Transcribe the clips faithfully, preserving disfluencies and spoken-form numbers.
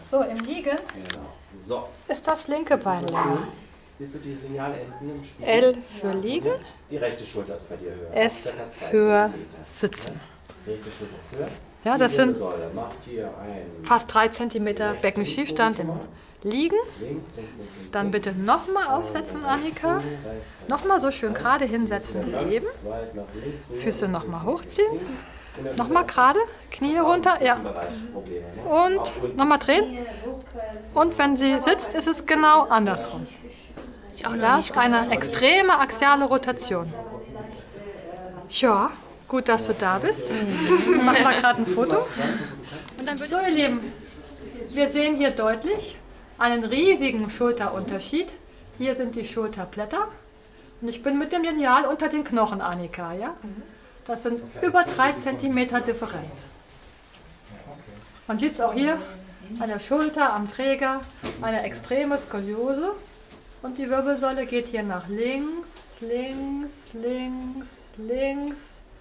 So, im Liegen Genau. So. ist das linke Bein länger. Siehst du die lineale Enden im Spiegel? L für Liegen, Die rechte Schulter ist bei dir höher. S Circa zwei für Zentimeter. Sitzen. Rechte Schulter ist höher. Ja, das Die sind Wirbelsäule macht hier ein fast drei Zentimeter Beckenschiefstand im Liegen. links, links, links, links, Dann bitte nochmal aufsetzen, Annika. Nochmal so schön gerade hinsetzen wie eben. weit nach links rüber, Füße links, nochmal links, hochziehen. links. Und dann Nochmal wieder gerade, Knie runter, ja. im Bereich Probleme, ne? Und Auch unten. nochmal drehen. Und wenn sie sitzt, ist es genau andersrum. Das ist eine extreme axiale Rotation. Ja, gut, dass du da bist. Ich mache mal gerade ein Foto. So, ihr Lieben, wir sehen hier deutlich einen riesigen Schulterunterschied. Hier sind die Schulterblätter. Und ich bin mit dem Lineal unter den Knochen, Annika, ja? Das sind über drei Zentimeter Differenz. Man sieht es auch hier an der Schulter, am Träger, eine extreme Skoliose. Und die Wirbelsäule geht hier nach links, links, links, links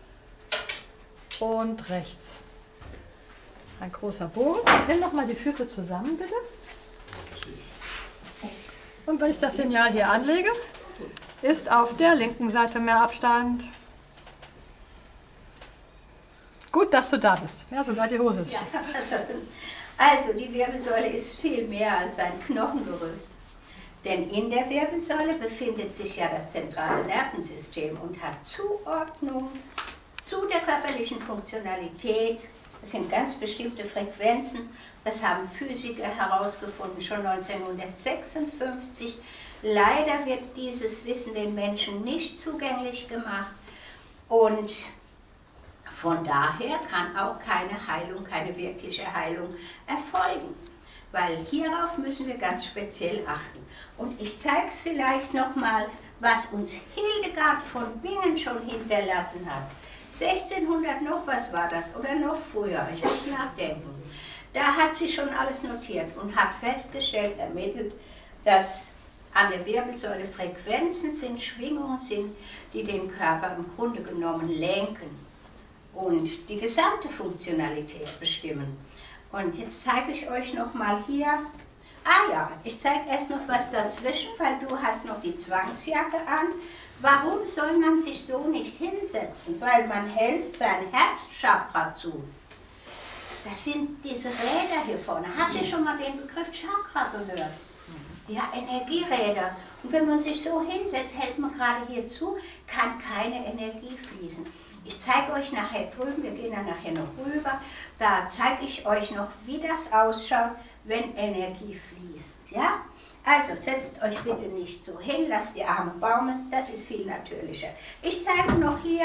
und rechts. Ein großer Bogen. Nimm nochmal die Füße zusammen, bitte. Und wenn ich das Lineal hier anlege, ist auf der linken Seite mehr Abstand. Gut, dass du da bist. Ja, sogar die Hose ist Ja, schief. also, also die Wirbelsäule ist viel mehr als ein Knochengerüst. Denn in der Wirbelsäule befindet sich ja das zentrale Nervensystem und hat Zuordnung zu der körperlichen Funktionalität. Das sind ganz bestimmte Frequenzen. Das haben Physiker herausgefunden, schon neunzehnhundertsechsundfünfzig. Leider wird dieses Wissen den Menschen nicht zugänglich gemacht. Und von daher kann auch keine Heilung, keine wirkliche Heilung erfolgen. Weil hierauf müssen wir ganz speziell achten. Und ich zeige es vielleicht nochmal, was uns Hildegard von Bingen schon hinterlassen hat. sechzehnhundert noch, was war das? Oder noch früher, ich muss nachdenken. Da hat sie schon alles notiert und hat festgestellt, ermittelt, dass an der Wirbelsäule Frequenzen sind, Schwingungen sind, die den Körper im Grunde genommen lenken und die gesamte Funktionalität bestimmen. Und jetzt zeige ich euch noch mal hier, ah ja, ich zeige erst noch was dazwischen, weil du hast noch die Zwangsjacke an. Warum soll man sich so nicht hinsetzen? Weil man hält sein Herzchakra zu. Das sind diese Räder hier vorne. Habt ihr schon mal den Begriff Chakra gehört? Ja, Energieräder. Und wenn man sich so hinsetzt, hält man gerade hier zu, kann keine Energie fließen. Ich zeige euch nachher drüben, wir gehen dann nachher noch rüber, da zeige ich euch noch, wie das ausschaut, wenn Energie fließt. Ja? Also setzt euch bitte nicht so hin, lasst die Arme baumeln, das ist viel natürlicher. Ich zeige noch hier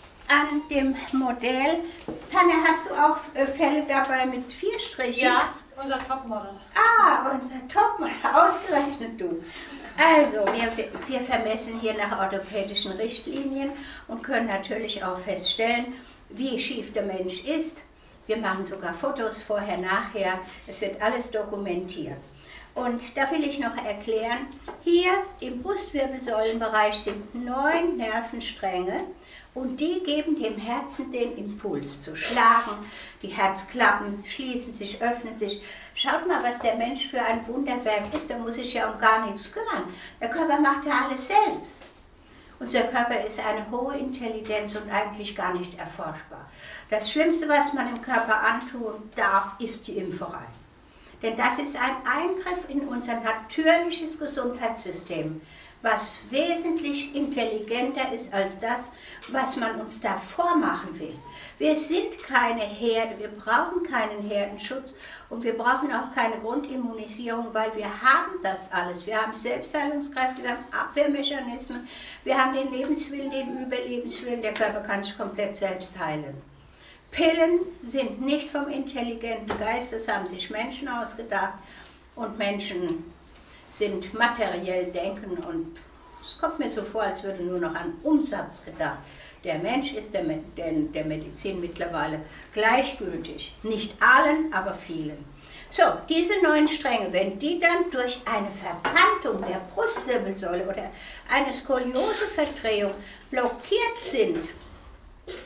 an dem Modell, Tanja, hast du auch Fälle dabei mit vier Strichen? Ja, unser Topmodel. Ah, unser Topmodel, ausgerechnet du. Also, wir, wir vermessen hier nach orthopädischen Richtlinien und können natürlich auch feststellen, wie schief der Mensch ist. Wir machen sogar Fotos vorher, nachher. Es wird alles dokumentiert. Und da will ich noch erklären, hier im Brustwirbelsäulenbereich sind neun Nervenstränge und die geben dem Herzen den Impuls zu schlagen. Die Herzklappen schließen sich, öffnen sich. Schaut mal, was der Mensch für ein Wunderwerk ist, da muss sich ja um gar nichts kümmern. Der Körper macht ja alles selbst. Unser Körper ist eine hohe Intelligenz und eigentlich gar nicht erforschbar. Das Schlimmste, was man im Körper antun darf, ist die Impferei. Denn das ist ein Eingriff in unser natürliches Gesundheitssystem, was wesentlich intelligenter ist als das, was man uns da vormachen will. Wir sind keine Herde, wir brauchen keinen Herdenschutz und wir brauchen auch keine Grundimmunisierung, weil wir haben das alles. Wir haben Selbstheilungskräfte, wir haben Abwehrmechanismen, wir haben den Lebenswillen, den Überlebenswillen, der Körper kann sich komplett selbst heilen. Pillen sind nicht vom intelligenten Geist, das haben sich Menschen ausgedacht und Menschen sind materiell denken und es kommt mir so vor, als würde nur noch an Umsatz gedacht. Der Mensch ist der, der, der Medizin mittlerweile gleichgültig. Nicht allen, aber vielen. So, diese neun Stränge, wenn die dann durch eine Verkantung der Brustwirbelsäule oder eine Skolioseverdrehung blockiert sind,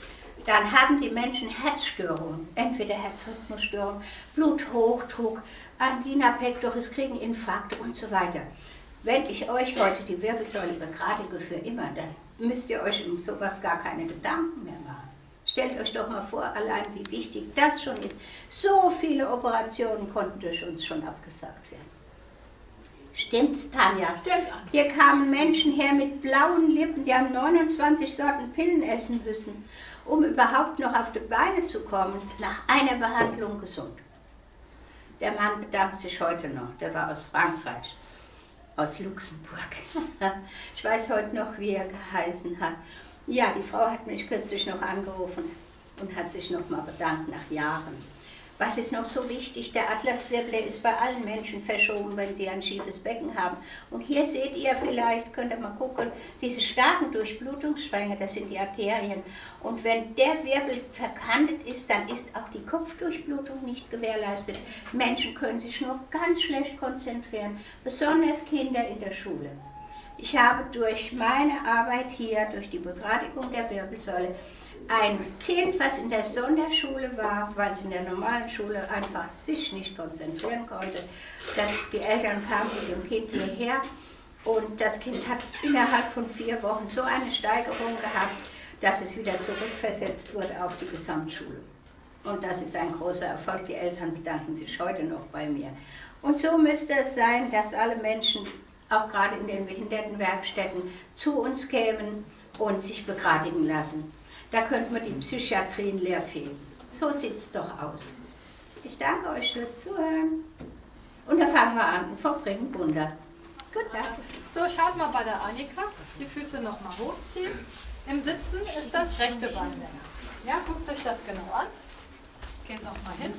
dann haben die Menschen Herzstörungen, entweder Herzrhythmusstörungen, Bluthochdruck, Angina pectoris, kriegen Infarkte und so weiter. Wenn ich euch heute die Wirbelsäule begradige für immer, dann müsst ihr euch um sowas gar keine Gedanken mehr machen. Stellt euch doch mal vor, allein wie wichtig das schon ist. So viele Operationen konnten durch uns schon abgesagt werden. Stimmt's, Tanja? Stimmt. Hier kamen Menschen her mit blauen Lippen, die haben neunundzwanzig Sorten Pillen essen müssen, um überhaupt noch auf die Beine zu kommen, nach einer Behandlung gesund. Der Mann bedankt sich heute noch, der war aus Frankreich, aus Luxemburg. Ich weiß heute noch, wie er geheißen hat. Ja, die Frau hat mich kürzlich noch angerufen und hat sich noch mal bedankt nach Jahren. Was ist noch so wichtig? Der Atlaswirbel ist bei allen Menschen verschoben, wenn sie ein schiefes Becken haben. Und hier seht ihr vielleicht, könnt ihr mal gucken, diese starken Durchblutungsstränge, das sind die Arterien. Und wenn der Wirbel verkantet ist, dann ist auch die Kopfdurchblutung nicht gewährleistet. Menschen können sich nur ganz schlecht konzentrieren, besonders Kinder in der Schule. Ich habe durch meine Arbeit hier, durch die Begradigung der Wirbelsäule, ein Kind, was in der Sonderschule war, weil es in der normalen Schule einfach sich nicht konzentrieren konnte, dass die Eltern kamen mit dem Kind hierher und das Kind hat innerhalb von vier Wochen so eine Steigerung gehabt, dass es wieder zurückversetzt wurde auf die Gesamtschule. Und das ist ein großer Erfolg. Die Eltern bedanken sich heute noch bei mir. Und so müsste es sein, dass alle Menschen, auch gerade in den Behindertenwerkstätten, zu uns kämen und sich begradigen lassen. Da könnten wir die Psychiatrien leer fehlen. So sieht es doch aus. Ich danke euch fürs Zuhören. Und dann fangen wir an und vollbringen Wunder. Gut, danke. So, schaut mal bei der Annika. Die Füße nochmal hochziehen. Im Sitzen ist das rechte Bein länger. Ja, guckt euch das genau an. Geht nochmal hin.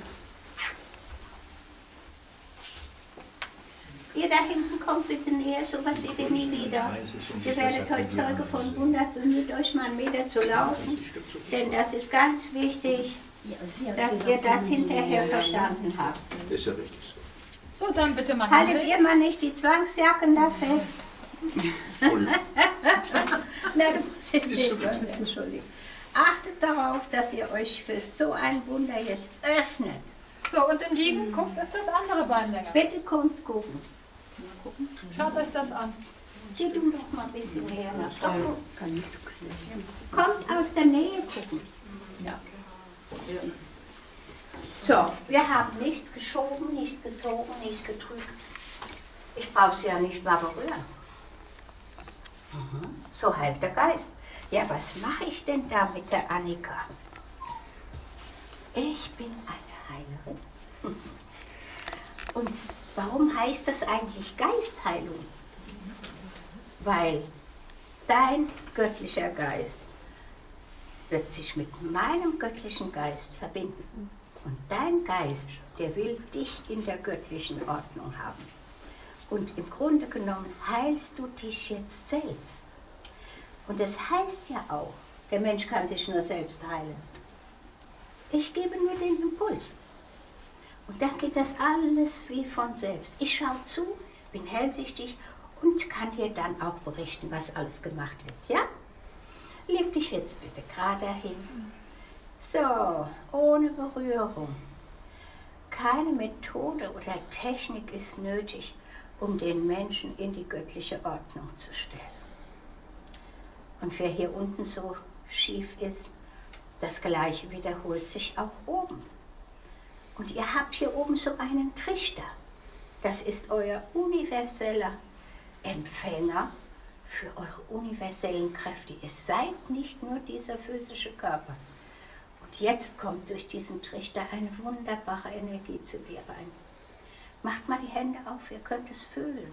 Ihr da hinten kommt bitte näher, sowas seht ihr nie wieder. Ihr werdet heute Zeuge von Wunder, bemüht euch mal einen Meter zu laufen, denn das ist ganz wichtig, dass ihr das hinterher verstanden habt. Ist ja richtig so. So, dann bitte mal Haltet ihr mal nicht die Zwangsjacken da fest? Na, du musst dich nicht entschuldigen. Achtet darauf, dass ihr euch für so ein Wunder jetzt öffnet. So, und im Liegen, guckt, ist das andere Bein länger. Bitte kommt gucken. Schaut euch das an. Geh du doch mal ein bisschen näher nach vorne. Kommt aus der Nähe gucken. Ja. So, wir haben nichts geschoben, nichts gezogen, nichts gedrückt. Ich brauche sie ja nicht mal berühren. So heilt der Geist. Ja, was mache ich denn da mit der Annika? Ich bin eine Heilerin. Und warum heißt das eigentlich Geistheilung? Weil dein göttlicher Geist wird sich mit meinem göttlichen Geist verbinden. Und dein Geist, der will dich in der göttlichen Ordnung haben. Und im Grunde genommen heilst du dich jetzt selbst. Und das heißt ja auch, der Mensch kann sich nur selbst heilen. Ich gebe nur den Impuls. Und dann geht das alles wie von selbst. Ich schaue zu, bin hellsichtig und kann dir dann auch berichten, was alles gemacht wird. Ja? Leg dich jetzt bitte gerade hin. So, ohne Berührung. Keine Methode oder Technik ist nötig, um den Menschen in die göttliche Ordnung zu stellen. Und wer hier unten so schief ist, das Gleiche wiederholt sich auch oben. Und ihr habt hier oben so einen Trichter. Das ist euer universeller Empfänger für eure universellen Kräfte. Ihr seid nicht nur dieser physische Körper. Und jetzt kommt durch diesen Trichter eine wunderbare Energie zu dir rein. Macht mal die Hände auf, ihr könnt es fühlen.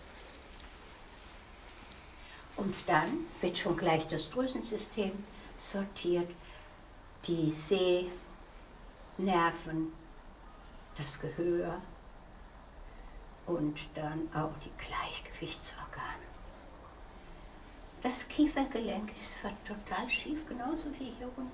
Und dann wird schon gleich das Drüsensystem sortiert, die Sehnerven, das Gehör und dann auch die Gleichgewichtsorgane. Das Kiefergelenk ist total schief, genauso wie hier unten.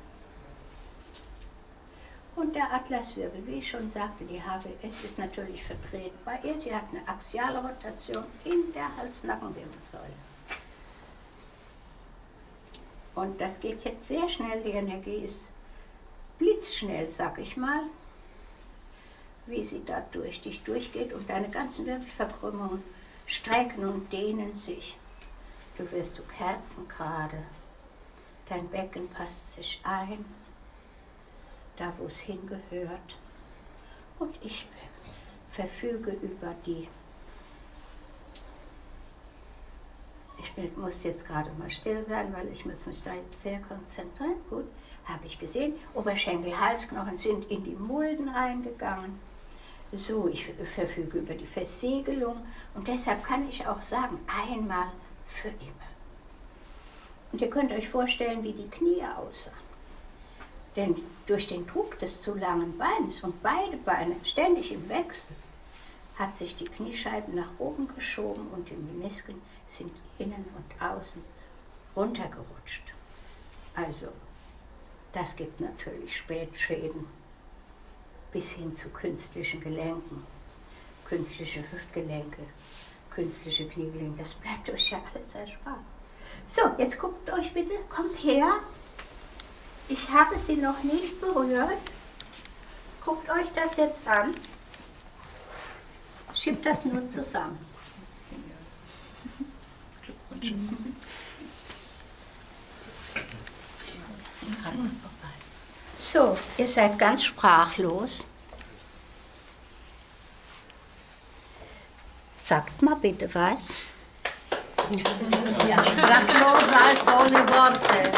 Und der Atlaswirbel, wie ich schon sagte, die H W S ist natürlich verdreht. Bei ihr, sie hat eine axiale Rotation in der Hals-Nackenwirbelsäule. Und das geht jetzt sehr schnell, die Energie ist blitzschnell, sag ich mal, wie sie da durch dich durchgeht und deine ganzen Wirbelverkrümmungen strecken und dehnen sich. Du wirst so kerzengerade, dein Becken passt sich ein, da wo es hingehört. Und ich verfüge über die. Ich bin, muss jetzt gerade mal still sein, weil ich muss mich da jetzt sehr konzentrieren. Gut, habe ich gesehen. Oberschenkel, Halsknochen sind in die Mulden reingegangen. So, ich verfüge über die Versiegelung. Und deshalb kann ich auch sagen, einmal für immer. Und ihr könnt euch vorstellen, wie die Knie aussahen. Denn durch den Druck des zu langen Beins und beide Beine ständig im Wechsel, hat sich die Kniescheiben nach oben geschoben und die Menisken sind innen und außen runtergerutscht. Also, das gibt natürlich Spätschäden bis hin zu künstlichen Gelenken, künstliche Hüftgelenke, künstliche Kniegelenke. Das bleibt euch ja alles erspart. So, jetzt guckt euch bitte, kommt her. Ich habe sie noch nicht berührt. Guckt euch das jetzt an. Schiebt das nur zusammen. So, ihr seid ganz sprachlos. Sagt mal bitte was. Ja, sprachloser als ohne Worte.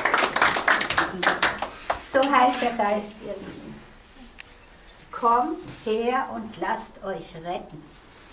So heilt der Geist, ihr Lieben. Kommt her und lasst euch retten.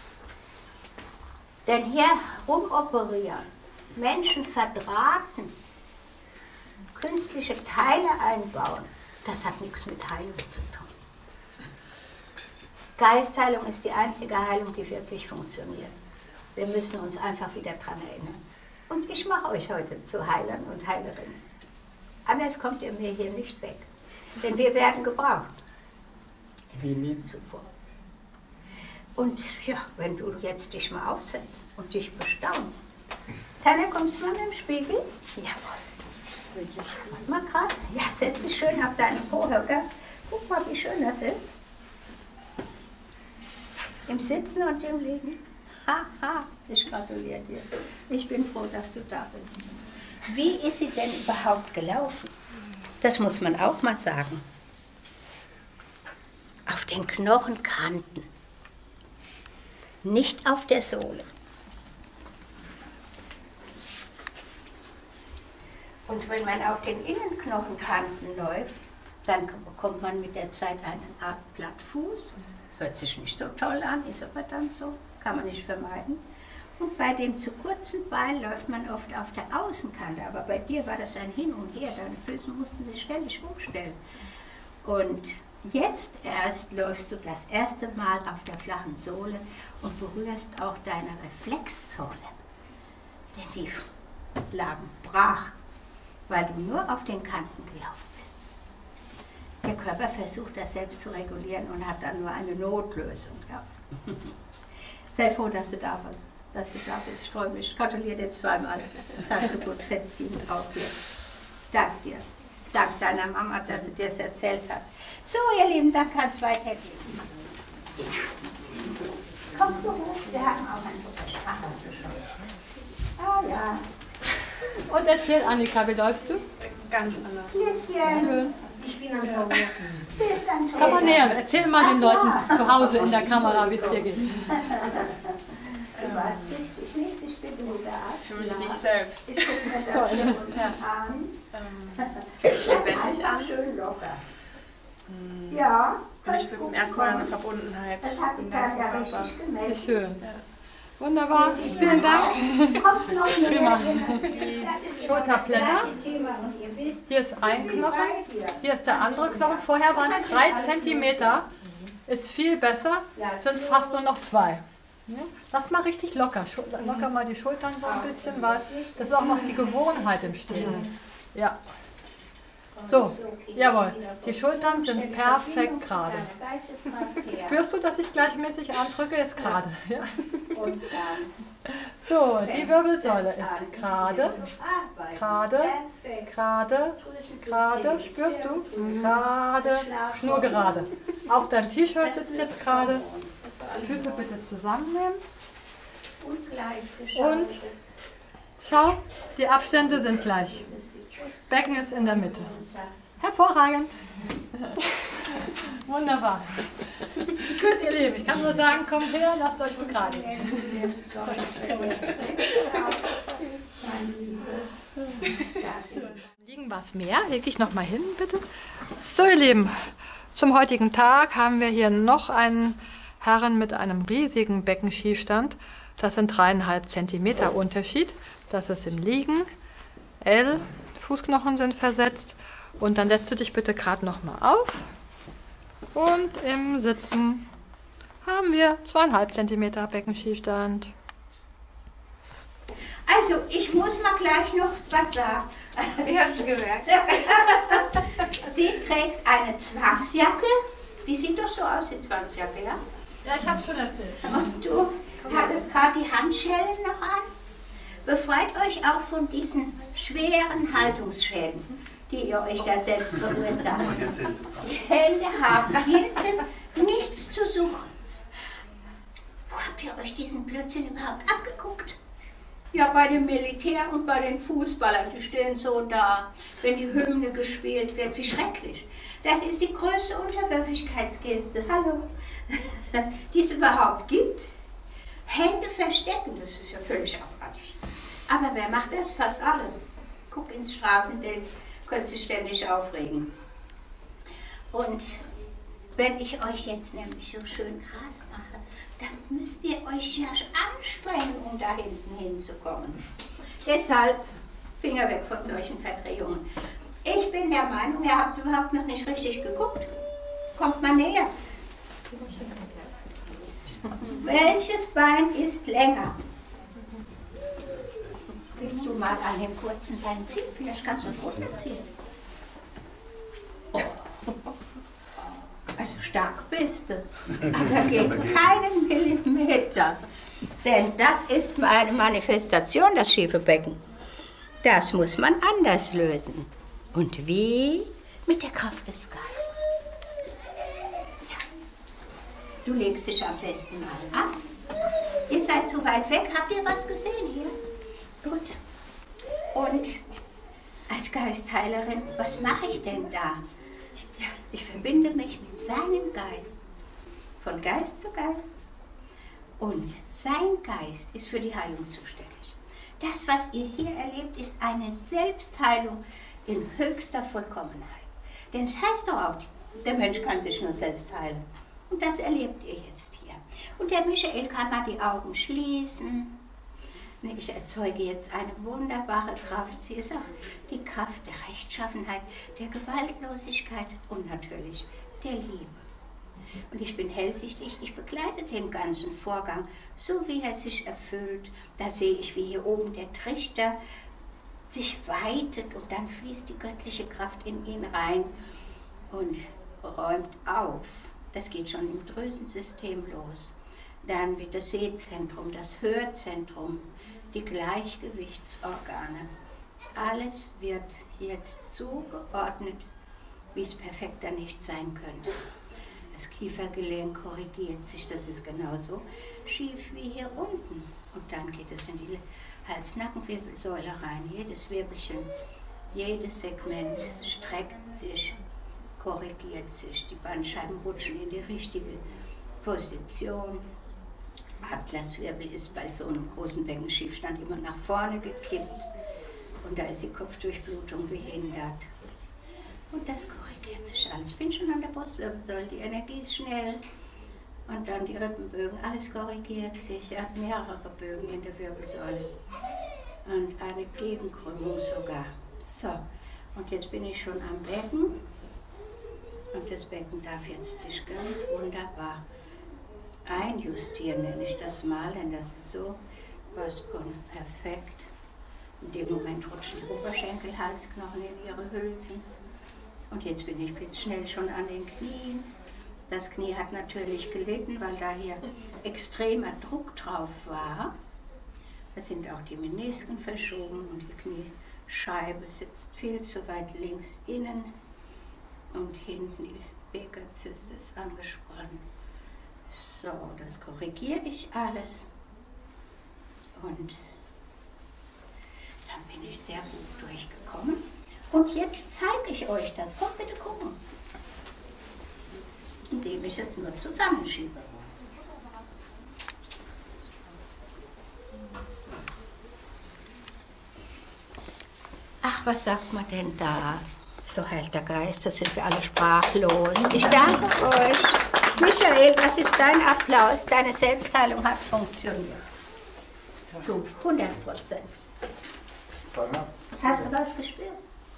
Denn hier rumoperieren, Menschen verdrahten, künstliche Teile einbauen, das hat nichts mit Heilung zu tun. Geistheilung ist die einzige Heilung, die wirklich funktioniert. Wir müssen uns einfach wieder daran erinnern. Und ich mache euch heute zu Heilern und Heilerinnen. Anders kommt ihr mir hier nicht weg. Denn wir werden gebraucht. Wie nie zuvor. Und ja, wenn du jetzt dich mal aufsetzt und dich bestaunst. Tanja, kommst du mal im Spiegel? Jawohl. Mal gerade. Ja, setz dich schön auf deinen Po-Höcker. Guck mal, wie schön das ist. Im Sitzen und im Liegen. Haha, ha, ich gratuliere dir. Ich bin froh, dass du da bist. Wie ist sie denn überhaupt gelaufen? Das muss man auch mal sagen. Auf den Knochenkanten, nicht auf der Sohle. Und wenn man auf den Innenknochenkanten läuft, dann bekommt man mit der Zeit eine Art Plattfuß. Hört sich nicht so toll an, ist aber dann so, kann man nicht vermeiden. Und bei dem zu kurzen Bein läuft man oft auf der Außenkante, aber bei dir war das ein Hin und Her, deine Füße mussten sich ständig hochstellen. Und jetzt erst läufst du das erste Mal auf der flachen Sohle und berührst auch deine Reflexzone. Denn die lagen brach, weil du nur auf den Kanten gelaufen bist. Der Körper versucht das selbst zu regulieren und hat dann nur eine Notlösung. Ja. Sei froh, dass du da bist. Dass du da bist. Ich freue mich. Ich gratuliere dir zweimal. Das hast du gut verdient auch hier. Dank dir. Dank deiner Mama, dass sie dir das erzählt hat. So, ihr Lieben, dann kann es weitergehen. Kommst du hoch? Wir haben auch ein Buch. Ach, hast du schon. Ah ja. Und erzähl, Annika, wie läufst du? Ganz anders. Bisschen. Schön. Ich bin am Tauchen. Komm mal näher, erzähl mal den Leuten zu Hause in der Kamera, wie es dir geht. Du warst richtig nicht, ich bin nur der Arzt. Ich fühle mich nicht selbst. Ich gucke mir das hier unten an. Ähm, Fühlt sich lebendig an. Schön locker. Ja. Und ich spüre zum ersten Mal eine Verbundenheit Das hat die im ganzen Tanja Körper. richtig Wie gemeldet. schön. Wunderbar, vielen Dank. Kommt noch mehr. Prima. Das ist immer Schulterblätter. das gleiche Thema und ihr wisst, Hier ist ein ich bin Knochen, bei dir. hier ist der andere Knochen. Vorher waren es drei Zentimeter. Ist viel besser, sind fast nur noch zwei. Ja? Lass mal richtig locker. Schul- Locker mal die Schultern so ein bisschen, weil das ist auch noch die Gewohnheit im Stehen. Ja. So, jawohl. Die Schultern sind perfekt gerade. Spürst du, dass ich gleichmäßig andrücke? Jetzt gerade. Ja? Und dann So, die Wirbelsäule ist gerade, gerade, gerade, gerade, spürst du? Gerade, schnurgerade. Auch dein T-Shirt sitzt jetzt gerade. Füße bitte zusammennehmen. Und schau, die Abstände sind gleich. Becken ist in der Mitte. Hervorragend. Wunderbar. Gut, ihr Lieben, ich kann nur sagen, kommt her, lasst euch begradigen. Liegen was mehr? Leg ich noch mal hin, bitte. So, ihr Lieben, zum heutigen Tag haben wir hier noch einen Herren mit einem riesigen Beckenschiefstand. Das sind dreieinhalb Zentimeter Unterschied. Das ist im Liegen. L, Fußknochen sind versetzt. Und dann lässt du dich bitte gerade noch mal auf. Und im Sitzen haben wir zweieinhalb Zentimeter Beckenschiefstand. Also, ich muss mal gleich noch was sagen. Ich habe es gemerkt. Sie trägt eine Zwangsjacke. Die sieht doch so aus, die Zwangsjacke, ja? Ja, ich habe schon erzählt. Und du hattest gerade die Handschellen noch an. Befreit euch auch von diesen schweren Haltungsschäden, die ihr euch da selbst verursacht. Die Hände haben hinten nichts zu suchen. Wo habt ihr euch diesen Blödsinn überhaupt abgeguckt? Ja, bei dem Militär und bei den Fußballern, die stehen so da, wenn die Hymne gespielt wird, wie schrecklich. Das ist die größte Unterwürfigkeitsgeste, hallo, die es überhaupt gibt. Hände verstecken, das ist ja völlig abartig. Aber wer macht das? Fast alle. Guck ins Straßenbild, könnt ihr ständig aufregen. Und wenn ich euch jetzt nämlich so schön gerade mache, dann müsst ihr euch ja anstrengen, um da hinten hinzukommen. Deshalb Finger weg von solchen Verdrehungen. Ich bin der Meinung, ihr habt überhaupt noch nicht richtig geguckt. Kommt mal näher. Welches Bein ist länger? Willst du mal an dem kurzen Bein ziehen? Vielleicht kannst du es runterziehen. Oh. Also stark bist du, aber geht keinen Millimeter. Denn das ist meine Manifestation, das schiefe Becken. Das muss man anders lösen. Und wie? Mit der Kraft des Geistes. Ja. Du legst dich am besten mal ab. Ihr seid zu weit weg. Habt ihr was gesehen hier? Gut. Und als Geistheilerin, was mache ich denn da? Ja, ich verbinde mich mit seinem Geist, von Geist zu Geist. Und sein Geist ist für die Heilung zuständig. Das, was ihr hier erlebt, ist eine Selbstheilung in höchster Vollkommenheit. Denn es heißt doch auch, der Mensch kann sich nur selbst heilen. Und das erlebt ihr jetzt hier. Und der Michael kann mal die Augen schließen. Ich erzeuge jetzt eine wunderbare Kraft. Sie ist auch die Kraft der Rechtschaffenheit, der Gewaltlosigkeit und natürlich der Liebe. Und ich bin hellsichtig, ich begleite den ganzen Vorgang, so wie er sich erfüllt. Da sehe ich, wie hier oben der Trichter sich weitet und dann fließt die göttliche Kraft in ihn rein und räumt auf. Das geht schon im Drüsensystem los. Dann wird das Sehzentrum, das Hörzentrum, die Gleichgewichtsorgane. Alles wird jetzt zugeordnet, wie es perfekter nicht sein könnte. Das Kiefergelenk korrigiert sich, das ist genauso schief wie hier unten. Und dann geht es in die Hals-Nacken-Wirbelsäule rein. Jedes Wirbelchen, jedes Segment streckt sich, korrigiert sich. Die Bandscheiben rutschen in die richtige Position. Atlaswirbel ist bei so einem großen Beckenschiefstand immer nach vorne gekippt. Und da ist die Kopfdurchblutung behindert. Und das korrigiert sich alles. Ich bin schon an der Brustwirbelsäule, die Energie ist schnell. Und dann die Rippenbögen, alles korrigiert sich. Er hat mehrere Bögen in der Wirbelsäule. Und eine Gegenkrümmung sogar. So, und jetzt bin ich schon am Becken. Und das Becken darf jetzt sich ganz wunderbar einjustieren, nenne ich das mal. Denn das ist so was von perfekt. In dem Moment rutschen die Oberschenkel-Halsknochen in ihre Hülsen. Und jetzt bin ich blitzschnell schon an den Knien. Das Knie hat natürlich gelitten, weil da hier extremer Druck drauf war. Da sind auch die Menisken verschoben und die Kniescheibe sitzt viel zu weit links innen und hinten die Bekerzyste ist angespannt. So, das korrigiere ich alles und dann bin ich sehr gut durchgekommen. Und jetzt zeige ich euch das. Kommt bitte gucken. Indem ich es nur zusammenschiebe. Ach, was sagt man denn da? So Heiliger Geist, da sind wir alle sprachlos. Ich danke euch. Michael, das ist dein Applaus. Deine Selbstheilung hat funktioniert. Zu hundert Prozent. Hast du was gespürt?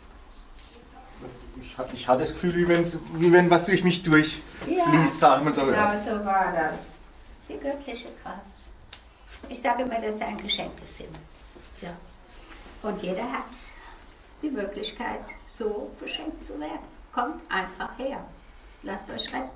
Ich hatte, ich hatte das Gefühl, wie, wie wenn was durch mich durchfließt, Ja, sagen wir so. genau so war das. Die göttliche Kraft. Ich sage immer, das ist ein Geschenk des Himmels. Ja. Und jeder hat die Möglichkeit, so beschenkt zu werden. Kommt einfach her. Lasst euch retten.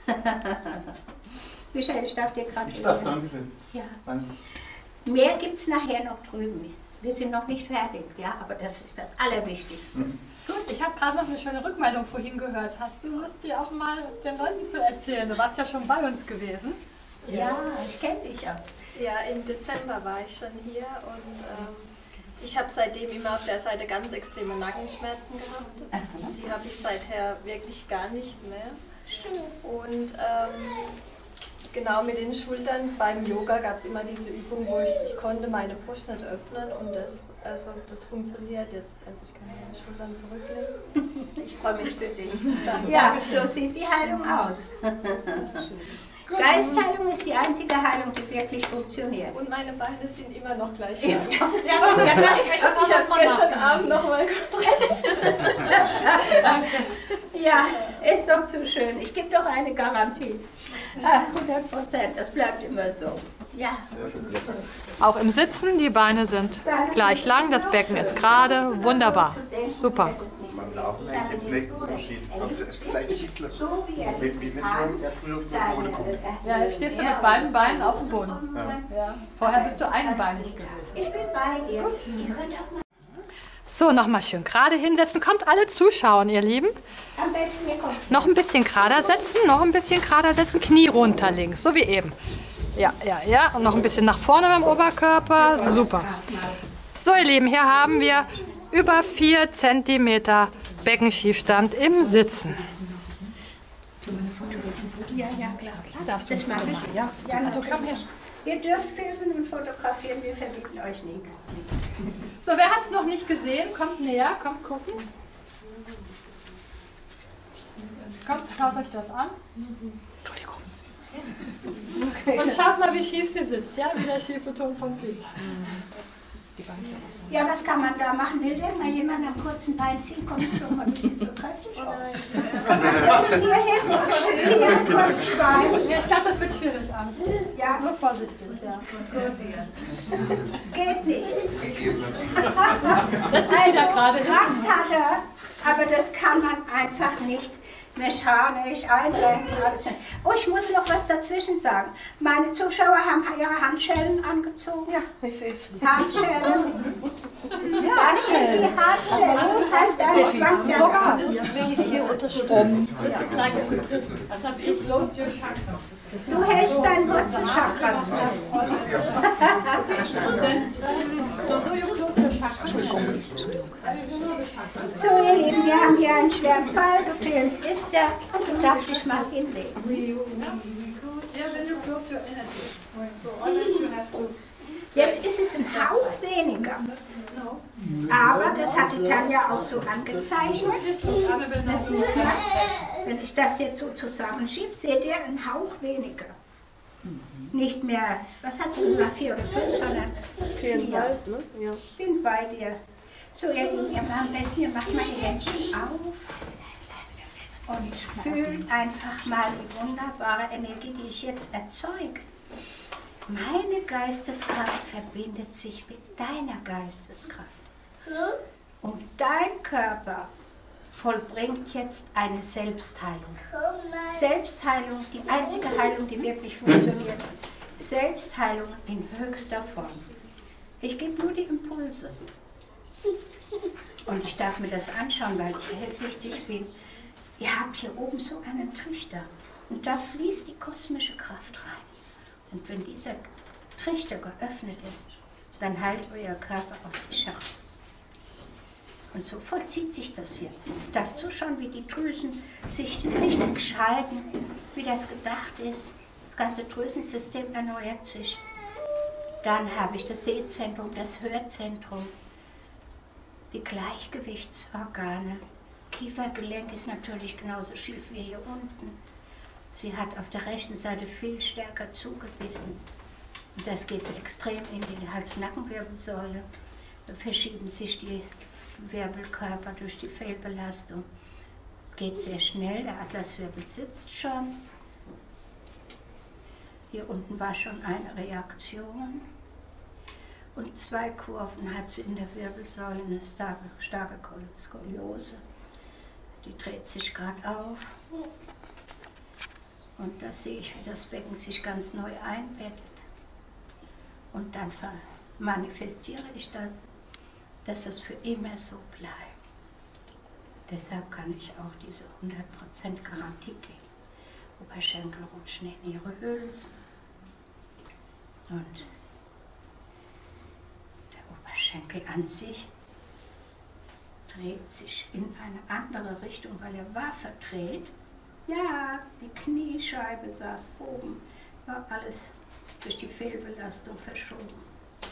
Michael, ich darf dir gerade Ich darf, danke schön. Ja. Danke. Mehr gibt es nachher noch drüben. Wir sind noch nicht fertig, ja, aber das ist das Allerwichtigste. Mhm. Gut, ich habe gerade noch eine schöne Rückmeldung vorhin gehört. Hast du Lust, dir auch mal den Leuten zu erzählen? Du warst ja schon bei uns gewesen. Ja, ich kenne dich ja. Ja, im Dezember war ich schon hier und ähm, ich habe seitdem immer auf der Seite ganz extreme Nackenschmerzen gehabt. Aha. Die habe ich seither wirklich gar nicht mehr. Schön. Und ähm, genau mit den Schultern beim Yoga gab es immer diese Übung, wo ich, ich konnte meine Brust nicht öffnen und das, also das funktioniert jetzt. Also ich kann meine Schultern zurücklegen. Ich freue mich für dich. Ja, so sieht die Heilung aus. Geistheilung ist die einzige Heilung, die wirklich funktioniert. Und meine Beine sind immer noch gleich Ja. lang. Sie hat doch gestern extra Ich habe es noch gestern gemacht. Abend nochmal Ja, ist doch zu schön. Ich gebe doch eine Garantie. Ah, hundert Prozent, das bleibt immer so. Ja. Auch im Sitzen, die Beine sind gleich lang, das Becken ist gerade, wunderbar, super. Beim Laufen merkt jetzt nicht einen Unterschied. Aber vielleicht ist es So wie er wie, wie wenn man ja früher auf den Boden kommt. Ja, jetzt stehst du mit beiden Beinen auf dem Boden. Ja. Vorher bist du einbeinig gewesen. Ich bin bei dir. Ihr könnt auch mal So, nochmal schön gerade hinsetzen. Kommt alle zuschauen, ihr Lieben. am besten, ihr kommt. Noch ein bisschen gerader setzen, noch ein bisschen gerader setzen, Knie runter links, so wie eben. Ja, ja, ja. Und noch ein bisschen nach vorne mit dem Oberkörper. Super. So, ihr Lieben, hier haben wir über vier Zentimeter Beckenschiefstand im Sitzen. Ja, ja, klar. Klar darfst du Das mache ich. Ja, Ja, also komm her. Ihr dürft filmen und fotografieren, wir verbieten euch nichts. So, wer hat es noch nicht gesehen? Kommt näher, kommt gucken. Kommt, schaut euch das an. Entschuldigung. Und schaut mal, wie schief sie sitzt, ja? Wie der schiefe Ton von Pisa. Ja, was kann man da machen? Will denn mal jemand am kurzen Bein ziehen? Komm, schon mal, das sieht so kräftig aus. Komm mal hier hin und zieh am kurzen Bein. Ja, ich glaube, das wird schwierig an. Ja, Nur vorsichtig, ja. geht nicht. Setz dich wieder gerade hin. Kraft hat er, aber das kann man einfach nicht mechanisch einrenken. Oh, ich muss noch was dazwischen sagen. Meine Zuschauer haben ihre Handschellen angezogen. Ja, ich sehe es. Handschellen. Das sind die Handschellen. Das heißt eine Zwangsjacke. Das hat ich close your chakra. Du hältst dein Wurzelchakra zu. So do you close your chakra. So, ihr Lieben, wir haben hier einen schweren Fall gefilmt. Ist der? Und du darfst dich mal hinlegen. Yeah, when you close your energy. So always you have to. Jetzt ist es ein Hauch weniger. Aber das hatte Tanja auch so angezeichnet. Das sieht man, wenn ich das jetzt so zusammenschiebe, seht ihr einen Hauch weniger. Nicht mehr, was hat sie gesagt, vier oder fünf, sondern vier. Ne? Ja. Ich bin bei dir. So, ihr Lieben, ihr macht am besten, ihr macht mal die Händchen auf und fühlt einfach mal die wunderbare Energie, die ich jetzt erzeuge. Meine Geisteskraft verbindet sich mit deiner Geisteskraft. Und dein Körper vollbringt jetzt eine Selbstheilung. Selbstheilung, die einzige Heilung, die wirklich funktioniert. Selbstheilung in höchster Form. Ich gebe nur die Impulse. Und ich darf mir das anschauen, weil ich hellsichtig bin. Ihr habt hier oben so einen Trichter und da fließt die kosmische Kraft rein. Und wenn dieser Trichter geöffnet ist, dann heilt euer Körper aus sich heraus. Und so vollzieht sich das jetzt. Ich darf zuschauen, wie die Drüsen sich richtig schalten, wie das gedacht ist. Das ganze Drüsensystem erneuert sich. Dann habe ich das Sehzentrum, das Hörzentrum, die Gleichgewichtsorgane. Kiefergelenk ist natürlich genauso schief wie hier unten. Sie hat auf der rechten Seite viel stärker zugebissen. Und das geht extrem in die Hals-Nackenwirbelsäule. Da verschieben sich die Wirbelkörper durch die Fehlbelastung. Es geht sehr schnell, der Atlaswirbel sitzt schon. Hier unten war schon eine Reaktion. Und zwei Kurven hat sie in der Wirbelsäule, eine starke, starke Skoliose. Die dreht sich gerade auf. Und da sehe ich, wie das Becken sich ganz neu einbettet. Und dann manifestiere ich das, dass es für immer so bleibt. Deshalb kann ich auch diese hundert Prozent Garantie geben. Oberschenkel rutschen in ihre Hülse. Und der Oberschenkel an sich dreht sich in eine andere Richtung, weil er war verdreht. Ja, die Kniescheibe saß oben, war alles durch die Fehlbelastung verschoben.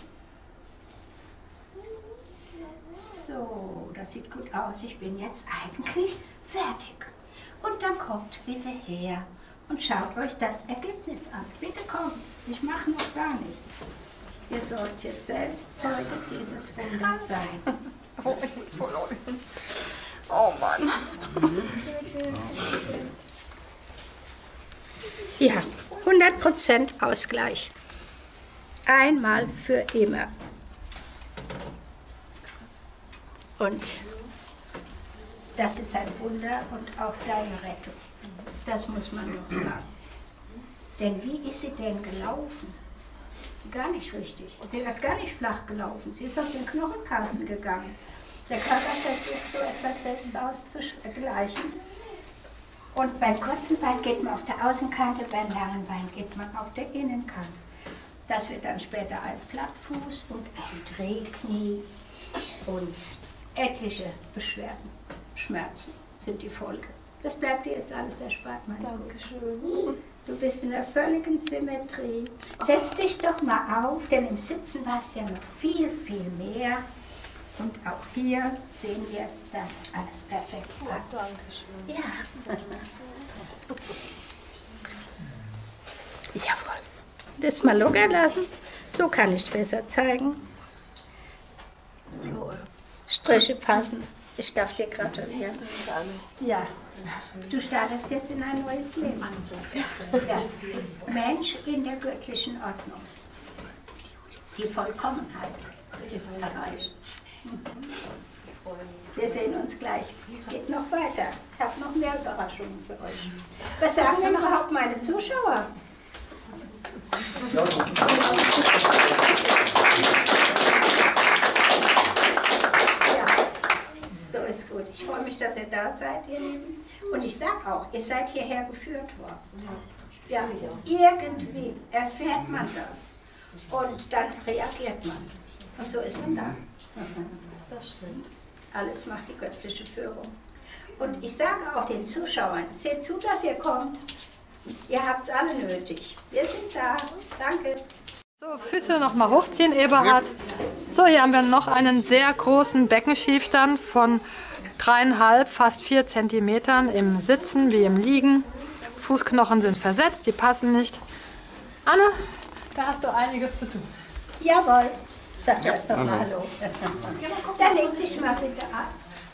So, das sieht gut aus. Ich bin jetzt eigentlich fertig. Und dann kommt bitte her und schaut euch das Ergebnis an. Bitte kommt, ich mache noch gar nichts. Ihr sollt jetzt selbst Zeuge dieses Wunders sein. Oh, ich muss voll heulen. Oh Mann. Ja, hundert Prozent Ausgleich. Einmal für immer. Und das ist ein Wunder und auch deine Rettung. Das muss man doch sagen. Denn wie ist sie denn gelaufen? Gar nicht richtig. Sie hat gar nicht flach gelaufen. Sie ist auf den Knochenkanten gegangen. Der Körper versucht so etwas selbst auszugleichen. Und beim kurzen Bein geht man auf der Außenkante, beim langen Bein geht man auf der Innenkante. Das wird dann später ein Plattfuß und ein Drehknie und etliche Beschwerden, Schmerzen sind die Folge. Das bleibt dir jetzt alles erspart, mein Dankeschön. Du bist in der völligen Symmetrie. Setz dich doch mal auf, denn im Sitzen war es ja noch viel, viel mehr. Und auch hier sehen wir, dass alles perfekt war. Dankeschön. Ja. Jawohl. Das mal locker lassen. So kann ich es besser zeigen. Striche passen. Ich darf dir gratulieren. Ja. Du startest jetzt in ein neues Leben. Ja. Mensch in der göttlichen Ordnung. Die Vollkommenheit ist erreicht. Wir sehen uns gleich. Es geht noch weiter. Ich habe noch mehr Überraschungen für euch. Was sagen denn überhaupt meine Zuschauer? Ja, so ist gut. Ich freue mich, dass ihr da seid, ihr Lieben. Und ich sage auch, ihr seid hierher geführt worden. Ja, irgendwie erfährt man das. Und dann reagiert man. Und so ist man da. Das stimmt. Alles macht die göttliche Führung. Und ich sage auch den Zuschauern, seht zu, dass ihr kommt. Ihr habt es alle nötig. Wir sind da. Danke. So, Füße nochmal hochziehen, Eberhard. So, hier haben wir noch einen sehr großen Beckenschiefstand von dreieinhalb, fast vier Zentimetern im Sitzen wie im Liegen. Fußknochen sind versetzt, die passen nicht. Anne, da hast du einiges zu tun. Jawohl. Sag erst noch mal Hallo. Dann leg dich mal bitte ab.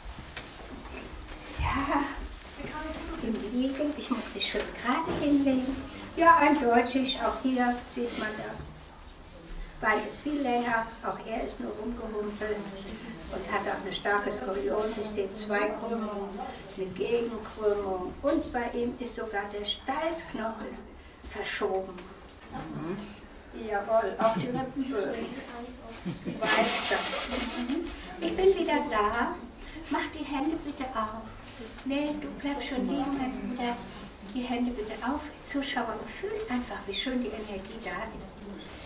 Ja, im Liegen. Ich muss dich schön gerade hinlegen. Ja, eindeutig. Auch hier sieht man das. Bein ist viel länger. Auch er ist nur rumgehumpelt und hat auch eine starke Skoliose. Ich sehe zwei Krümmungen, eine Gegenkrümmung. Und bei ihm ist sogar der Steißknochen verschoben. Jawohl, auch die Rippenbögen. Weiter. Ich bin wieder da. Mach die Hände bitte auf. Nee, du bleibst schon liegen, mein Bruder. Die Hände bitte auf, Zuschauer, und fühlt einfach, wie schön die Energie da ist.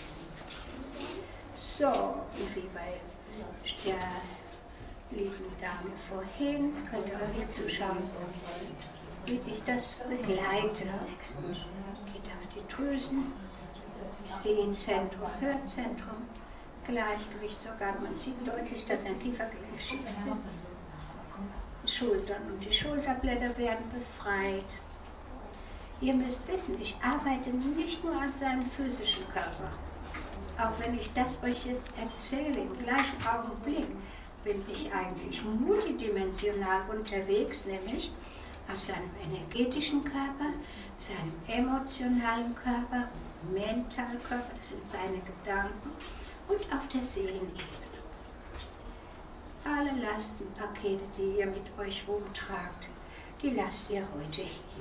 So, und wie bei der lieben Dame vorhin, könnt ihr auch hier zuschauen, wie ich das begleite. Geht auf die Drüsen, Sehzentrum, Hörzentrum, Gleichgewicht sogar. Man sieht deutlich, dass ein Kiefergelenk schief sitzt. Schultern und die Schulterblätter werden befreit. Ihr müsst wissen, ich arbeite nicht nur an seinem physischen Körper. Auch wenn ich das euch jetzt erzähle, im gleichen Augenblick bin ich eigentlich multidimensional unterwegs, nämlich auf seinem energetischen Körper, seinem emotionalen Körper, mentalen Körper, das sind seine Gedanken, und auf der Seelenebene. Alle Lastenpakete, die ihr mit euch rumtragt, die lasst ihr heute hier.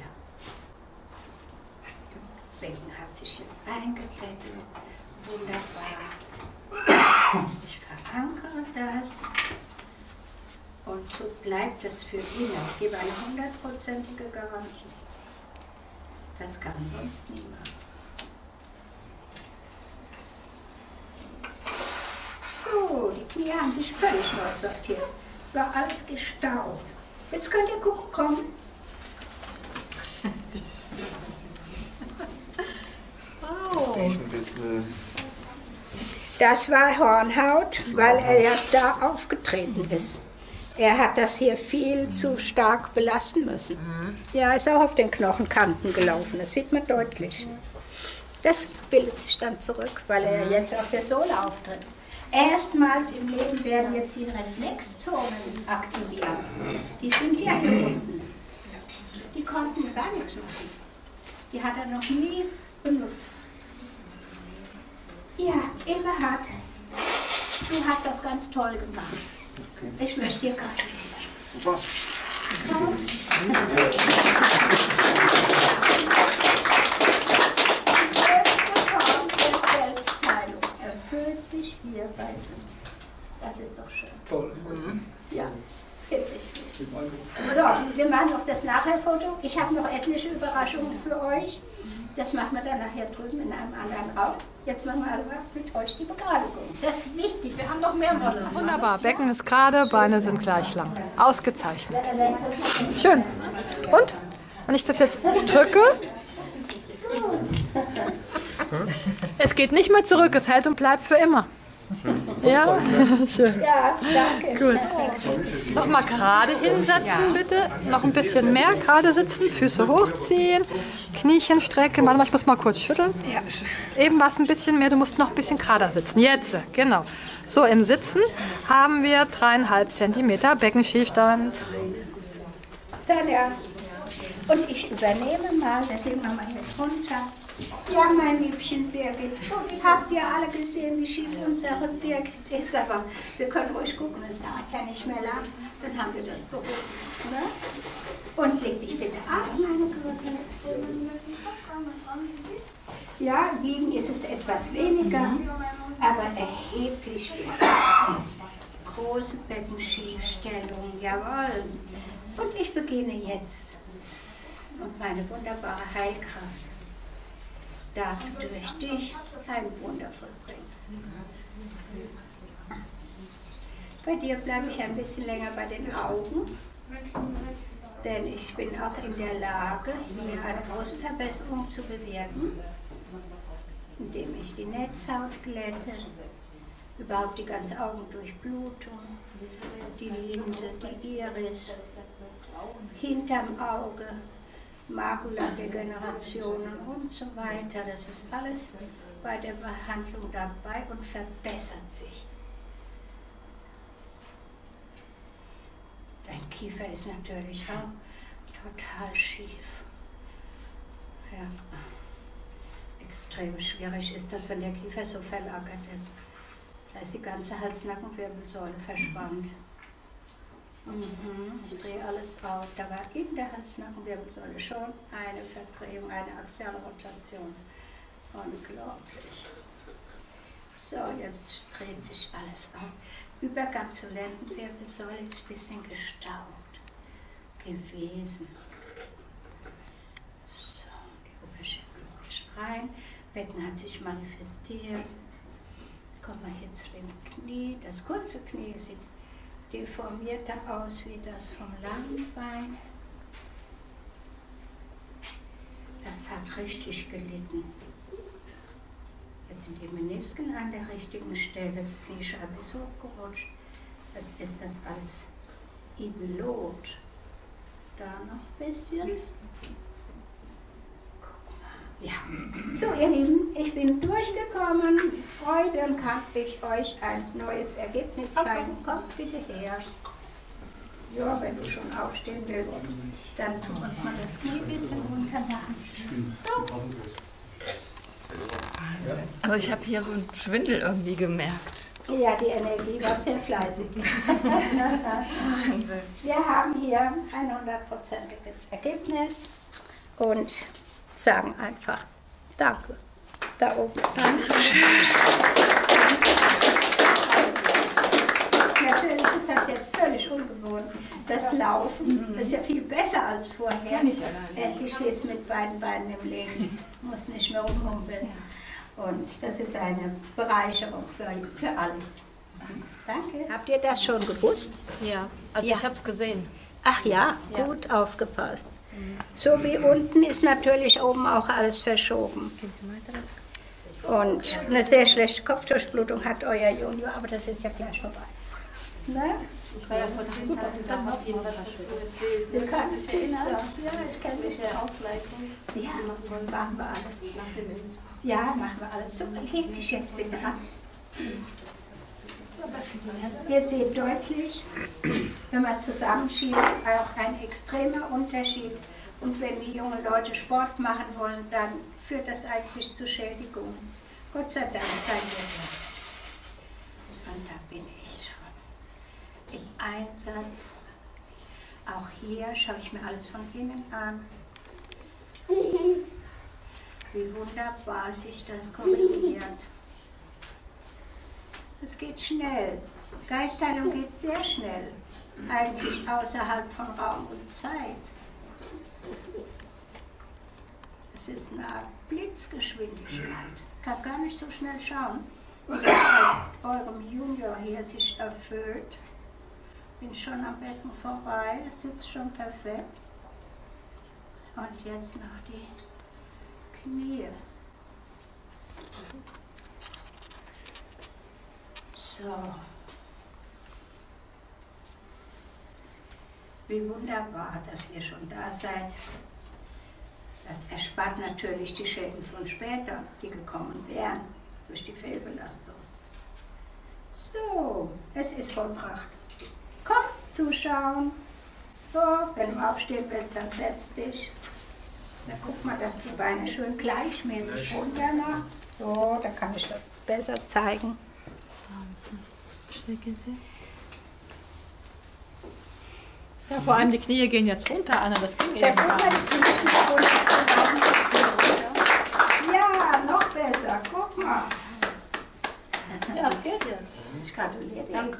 Das Becken hat sich jetzt eingebettet. Wunderbar. Ich verankere das und so bleibt das für immer. Ich gebe eine hundertprozentige Garantie. Das kann sonst niemand. So, die Knie haben sich völlig neu sortiert. Es war alles gestaut. Jetzt könnt ihr gucken, kommen. Das ist echt ein bisschen. Das war Hornhaut, weil er ja da aufgetreten ist. Er hat das hier viel zu stark belasten müssen. Ja, ist auch auf den Knochenkanten gelaufen, das sieht man deutlich. Das bildet sich dann zurück, weil er jetzt auf der Sohle auftritt. Erstmals im Leben werden jetzt die Reflexzonen aktiviert. Die sind ja hier unten. Die konnten gar nichts machen. Die hat er noch nie benutzt. Ja, Eberhard, du hast das ganz toll gemacht. Ich möchte dir gratulieren. Super. Komm. Selbstheilung erfüllt sich hier bei uns. Das ist doch schön. Toll. Ja, wirklich gut. So, wir machen noch das Nachherfoto. Ich habe noch etliche Überraschungen für euch. Das machen wir dann nachher drüben in einem anderen Raum. Jetzt machen wir aber mit euch die Begradigung. Das ist wichtig, wir haben noch mehr Models. Wunderbar, Becken ist gerade, Beine sind gleich lang. Ausgezeichnet. Schön. Und? Wenn ich das jetzt drücke, es geht nicht mehr zurück, es hält und bleibt für immer. Ja, schön. Ja, danke. Gut. Nochmal gerade hinsetzen, bitte. Noch ein bisschen mehr gerade sitzen, Füße hochziehen, Kniechen strecken. Warte mal, ich muss mal kurz schütteln. Eben war es ein bisschen mehr, du musst noch ein bisschen gerader sitzen. Jetzt, genau. So, im Sitzen haben wir dreieinhalb Zentimeter Beckenschiefstand. Dann ja. Und ich übernehme mal, das legen wir mal hier runter. Ja, mein liebchen Birgit, habt ihr alle gesehen, wie schief unsere Birgit ist? Aber wir können ruhig gucken, es dauert ja nicht mehr lang. Dann haben wir das beruhigt. Ne? Und leg dich bitte ab, meine Güte. Ja, liegen ist es etwas weniger, aber erheblich weniger. Große Beckenschiefstellung, jawohl. Und ich beginne jetzt. Und meine wunderbare Heilkraft darf durch dich ein Wunder vollbringen. Bei dir bleibe ich ein bisschen länger bei den Augen, denn ich bin auch in der Lage, hier eine große Verbesserung zu bewirken, indem ich die Netzhaut glätte, überhaupt die ganze Augendurchblutung, die Linse, die Iris, hinterm Auge, Makuladegenerationen und so weiter. Das ist alles bei der Behandlung dabei und verbessert sich. Dein Kiefer ist natürlich auch total schief. Ja. Extrem schwierig ist das, wenn der Kiefer so verlagert ist. Da ist die ganze Hals-Nackenwirbelsäule verspannt. Mhm. Ich drehe alles auf. Da war in der Hals-Nackenwirbelsäule schon eine Verdrehung, eine axiale Rotation. Unglaublich. So, jetzt dreht sich alles auf. Übergang zur Lendenwirbelsäule ist ein bisschen gestaut gewesen. So, die Oberschenkel rutscht rein, Becken hat sich manifestiert. Kommen wir hier zu dem Knie. Das kurze Knie sieht deformierter aus wie das vom langen Bein. Das hat richtig gelitten. Jetzt sind die Menisken an der richtigen Stelle, die Kniescheibe ist hochgerutscht. Jetzt ist das alles Ibelot. Da noch ein bisschen. Guck mal. Ja. So, ihr Lieben, ich bin durchgekommen. Mit Freude kann ich euch ein neues Ergebnis zeigen. Kommt bitte her. Ja, wenn du schon aufstehen willst, dann muss man das Knie ein bisschen runter machen. So. Also ich habe hier so einen Schwindel irgendwie gemerkt. Ja, die Energie war sehr fleißig. Wir haben hier ein hundertprozentiges Ergebnis und sagen einfach Danke. Da oben. Danke. Natürlich ist das jetzt völlig ungewohnt. Das Laufen mhm. ist ja viel besser als vorher. Endlich stehst du mit beiden Beinen im Leben, musst nicht mehr rumhumpeln. Und das ist eine Bereicherung für, für alles. Danke. Habt ihr das schon gewusst? Ja, also ja. Ich habe es gesehen. Ach ja, ja, gut aufgepasst. Mhm. So wie unten ist natürlich oben auch alles verschoben. Und eine sehr schlechte Kopfdurchblutung hat euer Junior, aber das ist ja gleich vorbei. Ne? Ich war ja vor zehn Tagen da, habe Ihnen was dazu erzählt. Du kannst dich da. Ja, ich kenne dich. Der Ausleitung. Ja, machen wir alles. Ja, machen wir alles. So, leg dich jetzt bitte an. Ihr seht deutlich, wenn man es zusammenschiebt, auch ein extremer Unterschied. Und wenn die jungen Leute Sport machen wollen, dann führt das eigentlich zu Schädigungen. Gott sei Dank seid ihr da. Und da bin ich schon im Einsatz. Auch hier schaue ich mir alles von innen an. Wie wunderbar sich das korrigiert. Es geht schnell. Geistheilung geht sehr schnell. Eigentlich außerhalb von Raum und Zeit. Es ist eine Art Blitzgeschwindigkeit. Ich kann gar nicht so schnell schauen, wie das bei eurem Junior hier sich erfüllt. Bin schon am Becken vorbei, das sitzt schon perfekt. Und jetzt noch die Knie. So. Wie wunderbar, dass ihr schon da seid. Das erspart natürlich die Schäden von später, die gekommen wären durch die Fehlbelastung. So, es ist vollbracht. Komm, zuschauen. So, wenn du aufstehen willst, dann setz dich. Dann guck mal, dass die Beine schön gleichmäßig runter machst. So, da kann ich das besser zeigen. Ja, vor allem die Knie gehen jetzt runter, Anna, das ging eben Versuch gar mal nicht. die Knie runter. Ja, noch besser, guck mal. Ja, es geht jetzt. Ich gratuliere dir. Danke.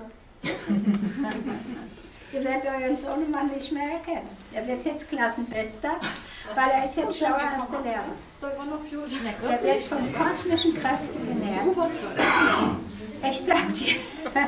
Ihr werdet euren Sohnemann nicht mehr erkennen. Er wird jetzt Klassenbester, weil er ist jetzt schlauer als der Lehrer. Er wird von kosmischen Kräften genährt. Ich sag dir,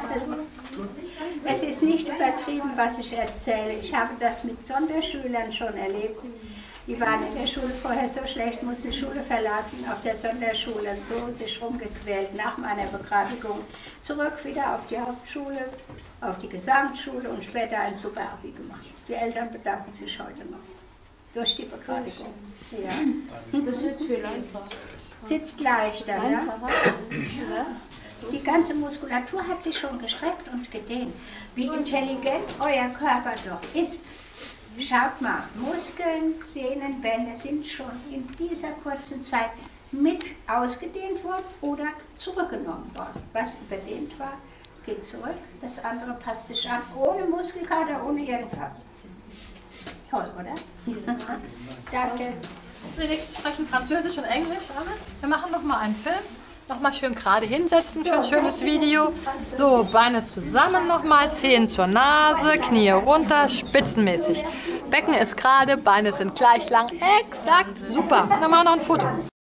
es ist nicht übertrieben, was ich erzähle. Ich habe das mit Sonderschülern schon erlebt. Die waren in der Schule vorher so schlecht, mussten die Schule verlassen, auf der Sonderschule so sich rumgequält nach meiner Begradigung. Zurück wieder auf die Hauptschule, auf die Gesamtschule und später ein super Abi gemacht. Die Eltern bedanken sich heute noch. Durch die Begradigung. Ja. Das sitzt viel einfacher. Sitzt leichter, ne? Die ganze Muskulatur hat sich schon gestreckt und gedehnt. Wie intelligent euer Körper doch ist. Schaut mal, Muskeln, Sehnen, Bänder sind schon in dieser kurzen Zeit mit ausgedehnt worden oder zurückgenommen worden. Was überdehnt war, geht zurück, das andere passt sich an, ohne Muskelkater, ohne irgendwas. Toll, oder? Danke. Wir nächsten sprechen Französisch und Englisch, Anna. Wir machen noch mal einen Film. Nochmal schön gerade hinsetzen für ein schönes Video. So, Beine zusammen nochmal, Zehen zur Nase, Knie runter, spitzenmäßig. Becken ist gerade, Beine sind gleich lang, exakt, super. Dann machen wir noch ein Foto.